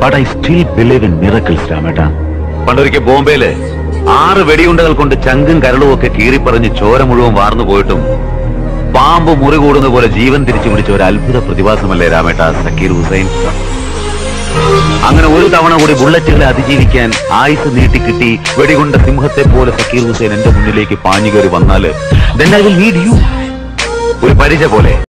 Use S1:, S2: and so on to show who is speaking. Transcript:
S1: But I still believe in miracles, Rameta. പണ്ടൊരിക്കൽ ബോംബെയില് 6 വെടിയുണ്ടകൾ കൊണ്ട് ചങ്കും കരളും ഒക്കെ കീറിപ്പറഞ്ഞ് ചോര മുഴുവൻ വാർന്നു പോയിട്ടും പാമ്പ് മുറി കൂടുന്ന പോലെ ജീവൻ തിരിച്ചു പിടിച്ച ഒരു അത്ഭുത പ്രതിഭാസമല്ലേ രാമേട്ട സക്കീർ ഹുസൈൻ? അങ്ങനെ ഒരു തവണ കൂടി ബുള്ളറ്റുകളെ അതിജീവിക്കാൻ ആയുസ് നീട്ടിക്കിട്ടി വെടികൊണ്ട സിംഹത്തെ പോലെ സക്കീർ ഹുസൈൻ എന്റെ മുന്നിലേക്ക് പാഞ്ഞുകയറി വന്നാല് then I will need you. ഒരു പരിചയ പോലെ